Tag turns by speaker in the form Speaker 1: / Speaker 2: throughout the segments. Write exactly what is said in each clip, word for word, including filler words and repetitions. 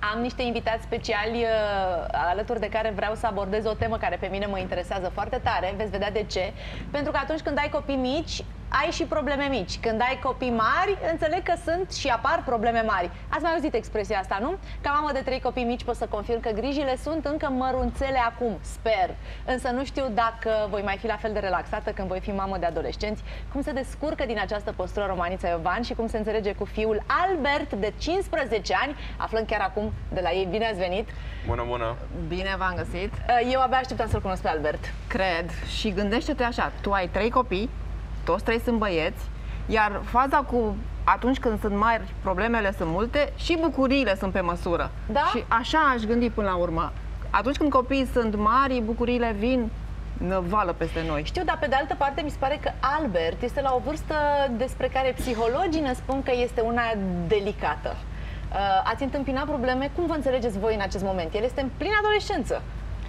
Speaker 1: Am niște invitați speciali uh, alături de care vreau să abordez o temă care pe mine mă interesează foarte tare. Veți vedea de ce. Pentru că atunci când ai copii mici, ai și probleme mici. Când ai copii mari, înțeleg că sunt și apar probleme mari. Ați mai auzit expresia asta, nu? Ca mamă de trei copii mici pot să confirm că grijile sunt încă mărunțele acum, sper. Însă nu știu dacă voi mai fi la fel de relaxată când voi fi mamă de adolescenți, cum se descurcă din această postură Romanița Iovan și cum se înțelege cu fiul Albert de cincisprezece ani. Aflăm chiar acum de la ei. Bine ați venit!
Speaker 2: Bună, bună!
Speaker 3: Bine v-am găsit!
Speaker 1: Eu abia așteptam să-l cunosc pe Albert.
Speaker 3: Cred. Și gândește-te așa, tu ai trei copii, toți trei sunt băieți, iar faza cu atunci când sunt mari, problemele sunt multe și bucuriile sunt pe măsură.
Speaker 1: Da?
Speaker 3: Și așa aș gândi până la urmă. Atunci când copiii sunt mari, bucuriile vin, năvală peste noi.
Speaker 1: Știu, dar pe de altă parte mi se pare că Albert este la o vârstă despre care psihologii ne spun că este una delicată. Ați întâmpinat probleme? Cum vă înțelegeți voi în acest moment? El este în plină adolescență.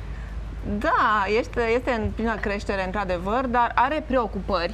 Speaker 3: Da, este, este în plină creștere, într-adevăr, dar are preocupări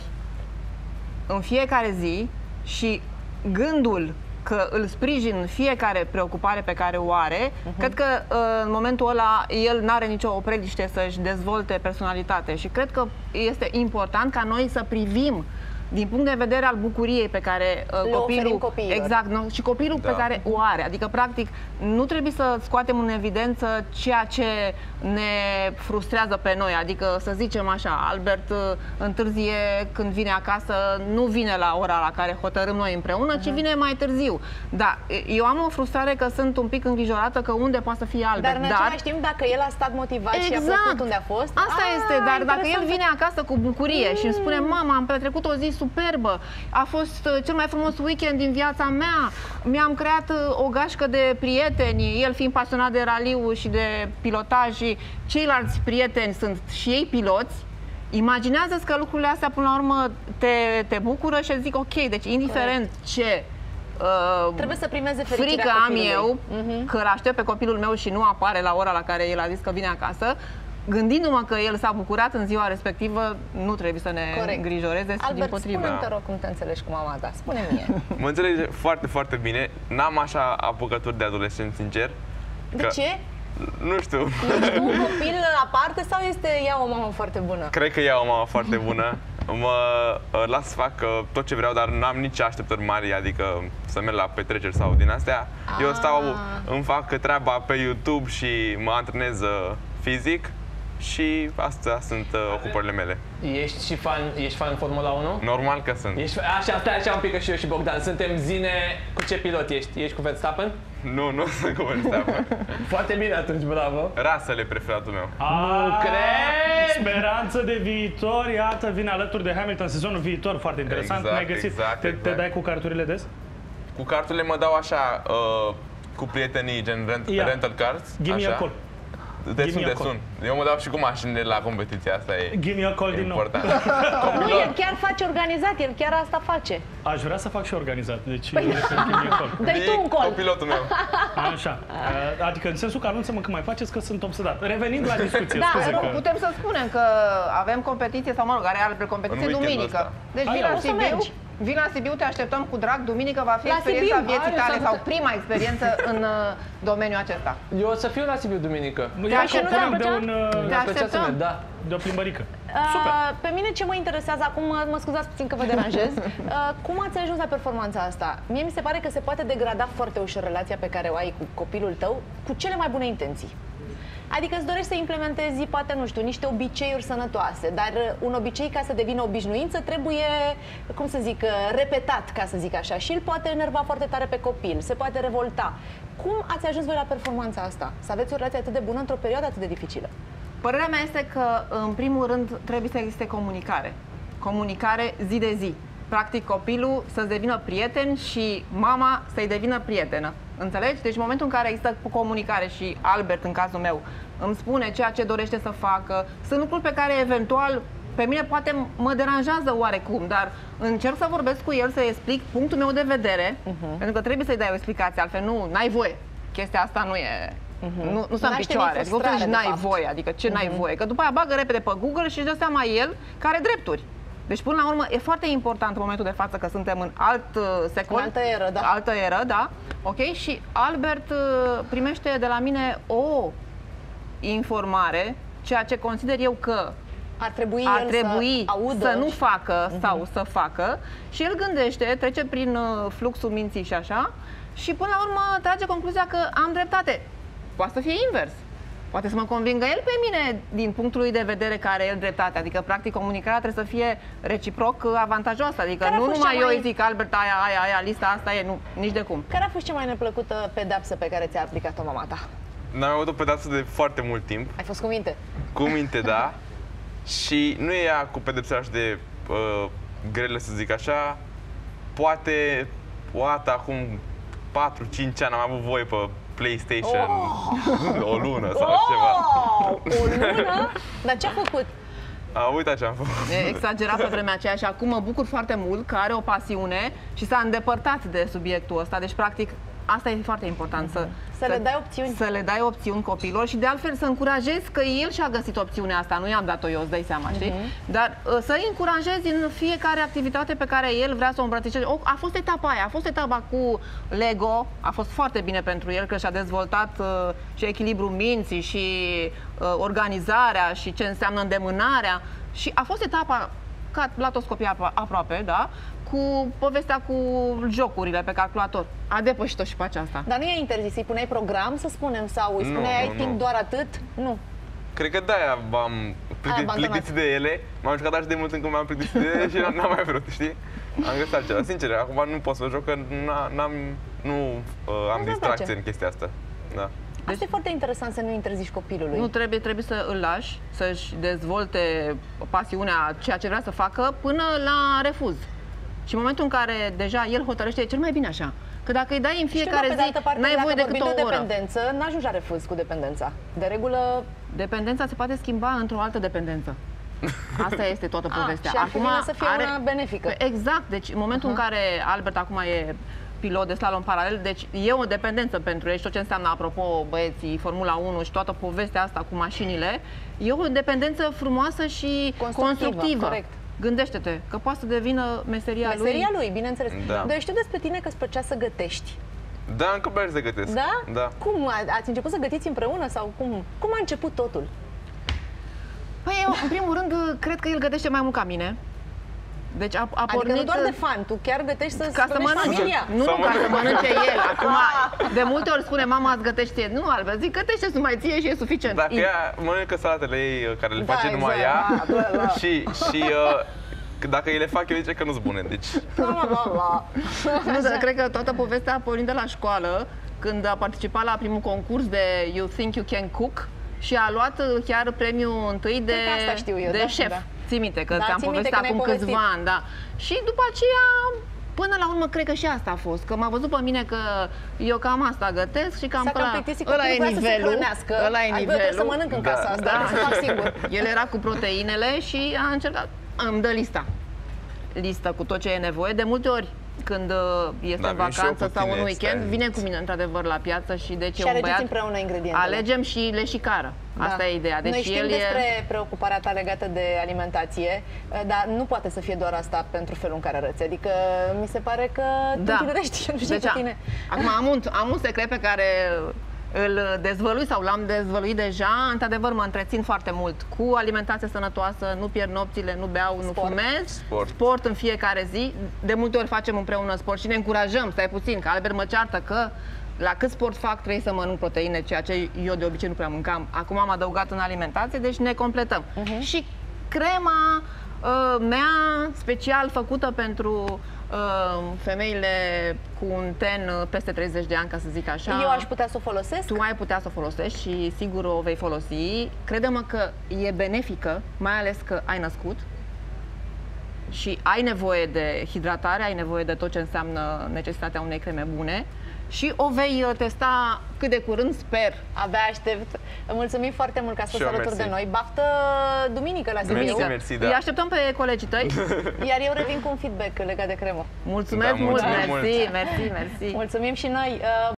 Speaker 3: în fiecare zi și gândul că îl sprijin în fiecare preocupare pe care o are, uh-huh. cred că în momentul ăla el n-are nicio opreliște să-și dezvolte personalitate și cred că este important ca noi să privim din punct de vedere al bucuriei pe care uh, copilul, exact, nu, și copilul da. pe care o are. Adică, practic, nu trebuie să scoatem în evidență ceea ce ne frustrează pe noi. Adică, să zicem așa, Albert uh, întârzie când vine acasă, nu vine la ora la care hotărâm noi împreună, uh-huh. ci vine mai târziu. Da, eu am o frustrare că sunt un pic îngrijorată că unde poate să fie Albert.
Speaker 1: Dar în același timp, dacă el a stat motivat
Speaker 3: exact.
Speaker 1: și a plăcut unde a fost...
Speaker 3: Asta a, este, dar dacă el vine acasă cu bucurie mm. și îmi spune, mama, am petrecut o zi superbă, a fost cel mai frumos weekend din viața mea, mi-am creat o gașcă de prieteni, el fiind pasionat de raliu și de pilotaj și ceilalți prieteni sunt și ei piloți, imaginează-ți că lucrurile astea până la urmă te, te bucură și zic ok, deci indiferent Corect. ce uh,
Speaker 1: trebuie să primeze
Speaker 3: frică am eu uh-huh. că îl aștept pe copilul meu și nu apare la ora la care el a zis că vine acasă, gândindu-mă că el s-a bucurat în ziua respectivă, nu trebuie să ne Corect. îngrijoreze.
Speaker 1: Albert,
Speaker 3: dimpotrivă.
Speaker 1: spune-mi, te rog, cum te înțelegi cu mama ta. Spune mie.
Speaker 2: Mă înțelege foarte, foarte bine. N-am așa apucături de adolescent, sincer.
Speaker 1: De ce?
Speaker 2: Nu știu.
Speaker 1: Ești un copil aparte sau este ea o mamă foarte bună?
Speaker 2: Cred că ea o mamă foarte bună. Mă las să fac tot ce vreau, dar n-am nici așteptări mari, adică să merg la petreceri sau din astea. Ah. Eu stau, îmi fac treaba pe YouTube și mă antrenez fizic. Și astea sunt uh, ocupările mele.
Speaker 4: Ești și fan, ești fan Formula unu?
Speaker 2: Normal că sunt.
Speaker 4: Ești, așa, stai așa un pic, că și eu și Bogdan. Suntem zine, cu ce pilot ești? Ești cu Verstappen?
Speaker 2: Nu, nu sunt cu Verstappen.
Speaker 4: Foarte bine atunci, bravo.
Speaker 2: Russell e preferatul meu.
Speaker 4: Nu cred!
Speaker 5: Speranță de viitor, iată, vine alături de Hamilton sezonul viitor, foarte interesant.
Speaker 2: Exact,
Speaker 5: Ne-ai găsit?
Speaker 2: exact,
Speaker 5: te,
Speaker 2: exact.
Speaker 5: te dai cu carturile des?
Speaker 2: Cu carturile mă dau așa, uh, cu prietenii, gen rent, yeah. rental cars.
Speaker 5: Give me a call.
Speaker 2: Te sun, te sun. Eu mă dau și cu mașinile la competiția asta, e
Speaker 5: Give me a call din nou.
Speaker 1: Nu, el chiar face organizat, el chiar asta face.
Speaker 5: Aș vrea să fac și organizat, deci
Speaker 1: păi, dă-i tu un call.
Speaker 2: Copilotul meu.
Speaker 5: Așa, adică în sensul că anunță-mă când mai faceți că sunt obsedat. Revenind la discuție,
Speaker 3: da,
Speaker 5: scuze
Speaker 3: nu,
Speaker 5: că...
Speaker 3: putem să spunem că avem competiție, sau mă rog, are altă competiție duminică. Deci vin la Sibiu, vin la Sibiu, te așteptăm cu drag, duminică va fi la experiența Sibiu. vieții tale sau prima experiență în uh, domeniul acesta.
Speaker 4: Eu o să fiu la Sibiu duminică.
Speaker 5: Te așteptăm
Speaker 3: de un...
Speaker 4: Te așteptăm. Da.
Speaker 5: De o plimbărică.
Speaker 1: Super. Uh, pe mine ce mă interesează acum, mă scuzați puțin că vă deranjez, uh, cum ați ajuns la performanța asta? Mie mi se pare că se poate degrada foarte ușor relația pe care o ai cu copilul tău cu cele mai bune intenții. Adică îți dorești să implementezi, poate, nu știu, niște obiceiuri sănătoase, dar un obicei, ca să devină obișnuință, trebuie, cum să zic, repetat, ca să zic așa, și îl poate enerva foarte tare pe copil, se poate revolta. Cum ați ajuns voi la performanța asta? Să aveți o relație atât de bună într-o perioadă atât de dificilă?
Speaker 3: Părerea mea este că, în primul rând, trebuie să existe comunicare. Comunicare zi de zi. Practic, copilul să-ți devină prieten și mama să-i devină prietenă. Înțelegi? Deci, în momentul în care există comunicare și Albert, în cazul meu, îmi spune ceea ce dorește să facă, sunt lucruri pe care, eventual, pe mine poate mă deranjează oarecum, dar încerc să vorbesc cu el, să-i explic punctul meu de vedere, uh-huh. pentru că trebuie să-i dai o explicație, altfel nu, n-ai voie. Chestia asta nu e... Uh-huh. Nu, nu stă în picioare. Adică n-ai voie, adică ce uh-huh. n-ai voie? Că după aia bagă repede pe Google și își dă seama el că are drepturi. Deci, până la urmă, e foarte important în momentul de față că suntem în alt uh, secol.
Speaker 1: În altă eră, da.
Speaker 3: Altă eră, da. Ok? Și Albert uh, primește de la mine o informare, ceea ce consider eu că
Speaker 1: Ar trebui,
Speaker 3: ar
Speaker 1: el
Speaker 3: trebui
Speaker 1: să, audă
Speaker 3: să nu facă
Speaker 1: uh-huh.
Speaker 3: sau să facă și el gândește, trece prin uh, fluxul minții și așa și până la urmă trage concluzia că am dreptate. Poate să fie invers. Poate să mă convingă el pe mine din punctul lui de vedere care are el dreptate. Adică, practic, comunicarea trebuie să fie reciproc avantajoasă. Adică
Speaker 1: Care a
Speaker 3: nu
Speaker 1: fost
Speaker 3: numai
Speaker 1: cea
Speaker 3: eu
Speaker 1: mai-
Speaker 3: îi zic, Albert, aia, aia, aia, lista asta e, nu, nici de cum.
Speaker 1: Care a fost cea mai neplăcută pedeapsă pe care ți-a aplicat-o mama ta?
Speaker 2: N-am avut o pedeapsă de foarte mult timp,
Speaker 1: Ai fost cu minte?
Speaker 2: cu minte, da, și nu e ea cu pedepsele așa de uh, grele, să zic așa. Poate o dată acum patru cinci ani am avut voie pe PlayStation, oh! o lună sau
Speaker 1: Oh!
Speaker 2: ceva.
Speaker 1: O lună? Dar ce a făcut?
Speaker 2: A, uita ce am făcut.
Speaker 3: E exagerat pe vremea aceea și acum mă bucur foarte mult că are o pasiune și s-a îndepărtat de subiectul ăsta. Deci, practic, asta e foarte important. Să,
Speaker 1: Să le dai opțiuni.
Speaker 3: Să le dai opțiuni copilor și de altfel să încurajezi că el și-a găsit opțiunea asta. Nu i-am dat-o eu, îți dai seama, știi? Uh-huh. Dar uh, să-i încurajezi în fiecare activitate pe care el vrea să o îmbrățișeze. O, a fost etapa aia, a fost etapa cu Lego, a fost foarte bine pentru el că și-a dezvoltat uh, și echilibrul minții și uh, organizarea și ce înseamnă îndemânarea. Și a fost etapa, ca la toți copiii apro- aproape, da? Cu povestea cu jocurile pe calculator. A depășit-o și pe aceasta.
Speaker 1: Dar nu i-ai interzis, îi puneai program, să spunem, sau îi
Speaker 2: Nu,
Speaker 1: spuneai ai
Speaker 2: nu,
Speaker 1: timp
Speaker 2: nu.
Speaker 1: doar atât? Nu.
Speaker 2: Cred că de-aia m-am plictit,
Speaker 1: abandonat.
Speaker 2: plictit de ele. M-am jucat așa de mult încât m-am plictit de ele și n-am n-am mai vrut, știi? Am găsit altceva. Sincer, acum nu pot să joc, că n- n-am, nu uh, am
Speaker 1: Nu-ți
Speaker 2: distracție
Speaker 1: place.
Speaker 2: în chestia asta. Da.
Speaker 1: Asta e foarte interesant să nu interzici copilului.
Speaker 3: Nu trebuie, trebuie să îl lași să-și dezvolte pasiunea, ceea ce vrea să facă, până la refuz. Și în momentul în care deja el hotărăște, e cel mai bine așa. Că dacă îi dai în fiecare
Speaker 1: Știu, dar, pe de
Speaker 3: zi,
Speaker 1: altă parte,
Speaker 3: n-ai voie
Speaker 1: dacă
Speaker 3: decât
Speaker 1: vorbim
Speaker 3: o
Speaker 1: de
Speaker 3: oră.
Speaker 1: dependență, n-ajungi la refuz cu dependența. De regulă,
Speaker 3: Dependența se poate schimba într-o altă dependență. Asta este toată
Speaker 1: a,
Speaker 3: povestea.
Speaker 1: și ar fi bine să fie una benefică.
Speaker 3: Exact. Deci în momentul uh-huh. în care Albert acum e pilot de slalom paralel, deci e o dependență pentru el și tot ce înseamnă, apropo, băieții, Formula unu și toată povestea asta cu mașinile, e o dependență frumoasă și
Speaker 1: Constructivă,
Speaker 3: constructivă.
Speaker 1: corect.
Speaker 3: Gândește-te că poate să devină meseria,
Speaker 1: Meseria
Speaker 3: lui.
Speaker 1: lui, bineînțeles.
Speaker 2: Da.
Speaker 1: Dar eu știu despre tine că îți plăcea să gătești.
Speaker 2: Da, încă mai să gătesc.
Speaker 1: Da?
Speaker 2: Da.
Speaker 1: Cum? A- Ați început să gătiți împreună sau cum? Cum a început totul?
Speaker 3: Păi eu, în primul rând, cred că el gătește mai mult ca mine. Deci a, a
Speaker 1: Adică
Speaker 3: pornit...
Speaker 1: nu doar de fan, tu chiar gătești să
Speaker 3: ca să mănânce.
Speaker 1: familia.
Speaker 3: Nu,
Speaker 2: Să
Speaker 3: nu, ca să
Speaker 2: mănânce.
Speaker 3: mănânce el. Acum, de multe ori spune mama, îți gătești ție. Nu, Albert, zic, gătește-ți numai ție și e suficient.
Speaker 2: Dacă
Speaker 3: I-
Speaker 2: ea mănâncă salatele ei uh, care le
Speaker 1: Da,
Speaker 2: face numai
Speaker 1: exact,
Speaker 2: ea
Speaker 1: da, da, da.
Speaker 2: și, și uh, că dacă îi le fac eu, zice că nu-s bune. Deci,
Speaker 1: La, la, la.
Speaker 3: Nu, dar cred că toată povestea a pornit de la școală, când a participat la primul concurs de You Think You Can Cook și a luat uh, chiar premiul întâi de,
Speaker 1: Cred că asta știu eu,
Speaker 3: de
Speaker 1: da,
Speaker 3: șef.
Speaker 1: da.
Speaker 3: Ții minte că
Speaker 1: Da,
Speaker 3: ți-am
Speaker 1: țin minte
Speaker 3: povestit
Speaker 1: că ne-ai
Speaker 3: acum
Speaker 1: povestit.
Speaker 3: câțiva ani, da. Și după aceea, până la urmă, cred că și asta a fost, că m-a văzut pe mine că eu cam asta gătesc și cam
Speaker 1: S-a
Speaker 3: că
Speaker 1: cam
Speaker 3: la-
Speaker 1: plictisit,
Speaker 3: ăla
Speaker 1: copilul
Speaker 3: e
Speaker 1: vrea să se
Speaker 3: nivelul,
Speaker 1: hrănească.
Speaker 3: ăla e
Speaker 1: Ai, bă, trebuie să
Speaker 3: nivelul.
Speaker 1: mănânc în
Speaker 2: Da.
Speaker 1: casa asta,
Speaker 3: Da.
Speaker 1: trebuie să fac singur.
Speaker 3: El era cu proteinele și a încercat, îmi dă lista. Listă cu tot ce e nevoie. De multe ori, când uh, este
Speaker 2: Da,
Speaker 3: în
Speaker 2: vin și eu
Speaker 3: vacanță
Speaker 2: cu
Speaker 3: sau
Speaker 2: tine,
Speaker 3: un weekend,
Speaker 2: stai.
Speaker 3: vine cu mine într-adevăr la piață și deci
Speaker 1: Și
Speaker 3: e un
Speaker 1: alegeți
Speaker 3: băiat.
Speaker 1: împreună ingredientele.
Speaker 3: Alegem și le și cară. Asta
Speaker 1: Da.
Speaker 3: e ideea. Deci
Speaker 1: Noi știm
Speaker 3: el
Speaker 1: despre
Speaker 3: e...
Speaker 1: preocuparea ta legată de alimentație, dar nu poate să fie doar asta pentru felul în care arăți. Adică mi se pare că tu
Speaker 3: Da.
Speaker 1: tinerești, nu știu
Speaker 3: Deci,
Speaker 1: cu
Speaker 3: a-
Speaker 1: tine.
Speaker 3: acum am un, am un secret pe care îl dezvălui sau l-am dezvăluit deja. Într-adevăr, mă întrețin foarte mult cu alimentație sănătoasă, nu pierd nopțile, nu beau, nu
Speaker 1: Sport.
Speaker 3: fumez.
Speaker 2: Sport.
Speaker 3: Sport în fiecare zi. De multe ori facem împreună sport și ne încurajăm. Stai puțin, că Albert mă ceartă că la cât sport fac trebuie să mănânc proteine, ceea ce eu de obicei nu prea mâncam. Acum am adăugat în alimentație, deci ne completăm.
Speaker 1: Mhm.
Speaker 3: Și crema uh, mea special făcută pentru uh, femeile cu un ten uh, peste treizeci de ani, ca să zic așa.
Speaker 1: Eu aș putea să o folosesc?
Speaker 3: Tu ai putea să o folosești și sigur o vei folosi. Crede-mă că e benefică, mai ales că ai născut și ai nevoie de hidratare, ai nevoie de tot ce înseamnă necesitatea unei creme bune și o vei uh, testa cât de curând, sper.
Speaker 1: Abia aștept. Mulțumim foarte mult că ați fost
Speaker 2: Și eu,
Speaker 1: alături
Speaker 2: mersi.
Speaker 1: de noi. Baftă duminică la Sibiu.
Speaker 2: Mersi, mersi, da.
Speaker 3: Îi așteptăm pe colegii tăi.
Speaker 1: Iar eu revin cu un feedback legat de cremă.
Speaker 3: Mulțumesc
Speaker 2: Da,
Speaker 3: mult,
Speaker 2: mulțumim
Speaker 3: mersi,
Speaker 2: mult.
Speaker 3: mersi, mersi.
Speaker 1: Mulțumim și noi.